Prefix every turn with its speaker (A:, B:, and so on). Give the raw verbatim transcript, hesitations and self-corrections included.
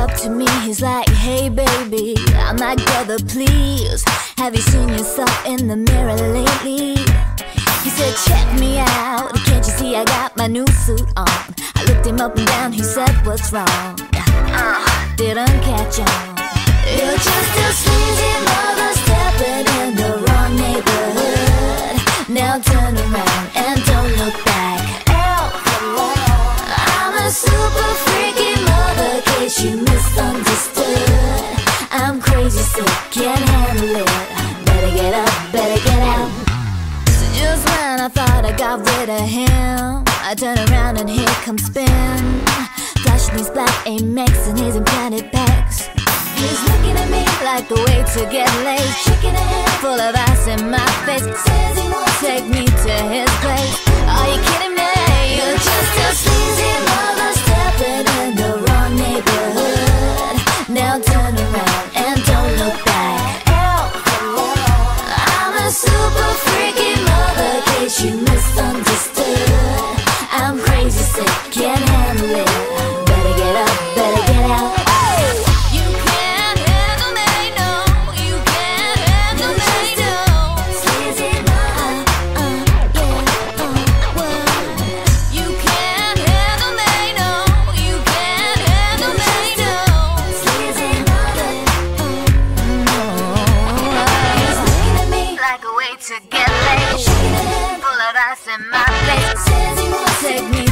A: up to me, he's like, hey baby, I'm that girl that please. Have you seen yourself in the mirror lately? He said, check me out, can't you see I got my new suit on? I looked him up and down, he said, what's wrong? Uh, didn't catch on. You're just a sleazy mother stepping in the wrong neighborhood. Now turn around and don't look back. I'm a super freaky mother, case you misunderstood. I'm crazy sick, can't handle it. Better get up, better get out. So just when I thought I got rid of him, I turn around and here comes Spin, flashing these black Amex and his implanted pecs. He's looking at me like a way to get laid, shaking a handful of ice in my face. Says he won't take me to his place. Are you kidding me? You're just a sleazy mother stepping in the wrong neighborhood. Now turn around and don't look back. I'm a super freaky mother, case you misunderstood. I'm crazy sick, can't handle it. Better get up, better get out. To get laid, shaking a handful of ice in my face. Says he won't take me